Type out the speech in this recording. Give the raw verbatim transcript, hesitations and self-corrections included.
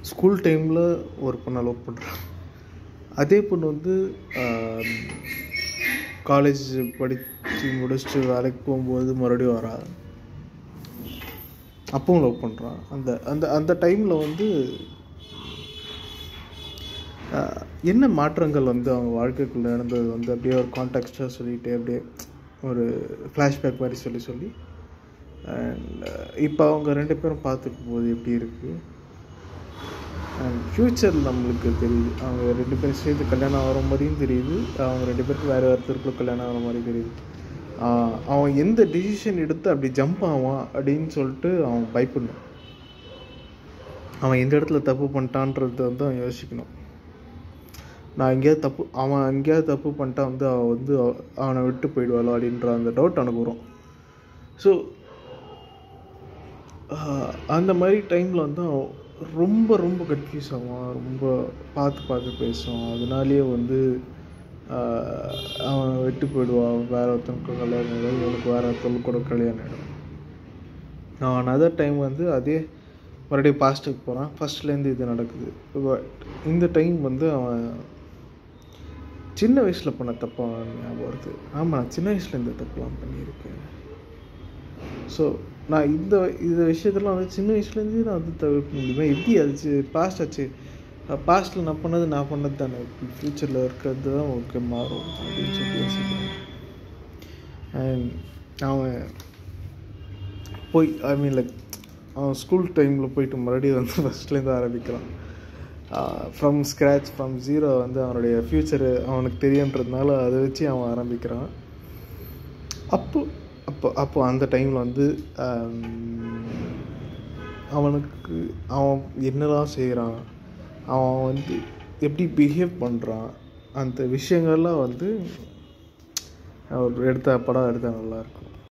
School டைமில் ஒரு பொண்ணை லவ் பண்ணுறான். அதே பொண்ணு வந்து காலேஜ் படித்து முடிச்சுட்டு வேலைக்கு போகும்போது மறுபடியும் வரா, அப்பவும் லவ் பண்ணுறான். அந்த அந்த அந்த டைமில் வந்து என்ன மாற்றங்கள் வந்து அவங்க வாழ்க்கைக்குள்ளே நடந்தது வந்து அப்படியே ஒரு கான்டெக்ஸ்டாக சொல்லிகிட்டே அப்படியே ஒரு ஃப்ளாஷ்பேக் மாதிரி சொல்லி சொல்லி அண்ட் இப்போ அவங்க ரெண்டு பேரும் பார்த்துக்கும் போது எப்படி இருக்குது அண்ட் ஃப்யூச்சர் நம்மளுக்கு தெரியுது. அவங்க ரெண்டு பேரும் சேர்ந்து கல்யாணம் ஆகிற மாதிரியும் தெரியுது, அவங்க ரெண்டு பேருக்கு வேறு ஒருத்தருக்குள்ள கல்யாணம் ஆகிற மாதிரி தெரியுது. அவன் எந்த டிசிஷன் எடுத்து அப்படி ஜம்ப் ஆவான் அப்படின்னு சொல்லிட்டு அவன் பயப்படணும். அவன் எந்த இடத்துல தப்பு பண்ணிட்டான்றத வந்து அவன் யோசிக்கணும். நான் எங்கேயாவது தப்பு அவன் எங்கேயாவது தப்பு பண்ணிட்டா வந்து அவன் வந்து அவனை விட்டு போயிடுவாளோ அப்படின்ற அந்த டவுட் அவனுக்கு வரும். ஸோ அந்த மாதிரி டைமில் வந்து அவன் ரொம்ப ரொம்ப கன்ஃபியூஸ் ஆவான், ரொம்ப பார்த்து பார்த்து பேசுவான். அதனாலேயே வந்து அவன் விட்டு போயிடுவான், வேறு ஒருத்தனுக்கு கல்யாணம் ஆகிடும், இவனுக்கு வேறு ஒருத்தனுக்கு கூட கல்யாணம் ஆகிடும். அவன் அதர் டைம் வந்து அதே மறுபடியும் பாஸ்ட்டுக்கு போகிறான், ஃபஸ்ட்லேருந்து இது நடக்குது. பட் இந்த டைம் வந்து அவன் சின்ன வயசில் பண்ண தப்பாக ஞாபகம் வருது. ஆமாம், நான் சின்ன வயசில் இந்த தப்புலாம் பண்ணியிருக்கேன். ஸோ நான் இந்த இந்த விஷயத்தெல்லாம் வந்து சின்ன வயசுலேருந்து நான் வந்து தவிர்க்க முடியுமா? எப்படி ஆச்சு? பாஸ்ட் ஆச்சு, பாஸ்ட்டில் நான் பண்ணது நான் பண்ணது தானே, ஃப்யூச்சரில் இருக்கிறது தான் ஓகே மாறும் அப்படின்னு சொல்லி யோசிக்கிறேன். அண்ட் அவன் போய் ஐ மீன் லைக் அவன் ஸ்கூல் டைமில் போயிட்டு மறுபடியும் வந்து ஃபஸ்ட்லேருந்து ஆரம்பிக்கிறான். ஃப்ரம் ஸ்க்ராச், ஃப்ரம் ஜீரோ வந்து அவனுடைய ஃப்யூச்சரு அவனுக்கு தெரியுன்றதுனால அதை வச்சு அவன் ஆரம்பிக்கிறான். அப்போ அப்போ அப்போ அந்த டைமில் வந்து அவனுக்கு அவன் என்னெல்லாம் செய்கிறான், அவன் வந்து எப்படி பிஹேவ் பண்ணுறான், அந்த விஷயங்கள்லாம் வந்து அவர் எடுத்த படம் எடுத்தால் நல்லாயிருக்கும்.